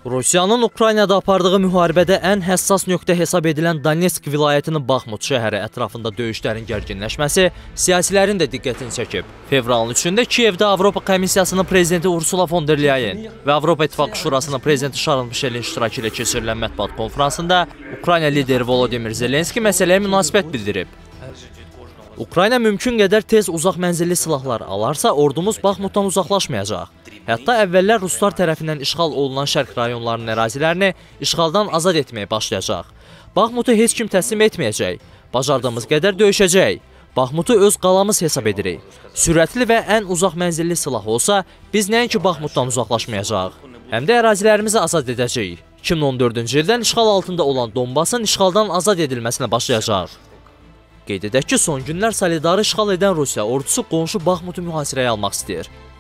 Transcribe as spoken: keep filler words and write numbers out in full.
Rusiyanın Ukraynada apardığı müharibədə ən həssas nöqtə hesab edilən Donetsk vilayətinin Baxmut şəhəri ətrafında döyüşlərin gərginləşməsi siyasilərin də diqqətini çəkib. Fevralın üçündə Kiyevdə Avropa Komissiyasının prezidenti Ursula von der Leyen və Avropa İttifaqı Şurasının prezidenti Charles Michelin iştirakı ilə keçirilən mətbuat konfransında Ukrayna lideri Volodymyr Zelenski məsələyə münasibət bildirib. Ukrayna mümkün qədər tez uzaq mənzilli silahlar alarsa, ordumuz Baxmutdan uzaqlaşmayacaq. Hətta əvvəllər Ruslar tərəfindən işğal olunan şərq rayonlarının ərazilərini işğaldan azad etməyə başlayacaq. Baxmutu heç kim təslim etməyəcək. Bacardığımız qədər döyüşəcək. Baxmutu öz qalamız hesab edirik. Sürətli və ən uzaq mənzilli silah olsa, biz nəinki Baxmutdan uzaqlaşmayacaq, həm də ərazilərimizi azad edəcəyik. iki min on dördüncü ildən işğal altında olan Donbasın işğaldan azad edilməsinə başlayacaq. Qeyd edək ki, son günlər Solidarı işğal edən Rusiya ordusu qonşu Baxmutu mühasirəyə almaq istəyir.